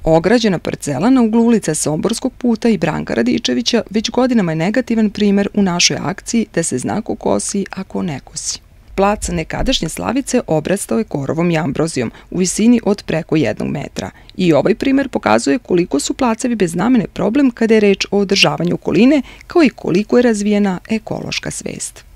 Ograđena parcela na uglu ulica Somborskog puta i Branka Radičevića već godinama je negativan primer u našoj akciji da se zna ko kosi, a ko ne kosi. Plac nekadašnje Slavice obrastao je korovom i ambrozijom u visini od preko 1 metra. I ovaj primer pokazuje koliko su placevi bez namene problem kada je reč o održavanju okoline, kao i koliko je razvijena ekološka svest.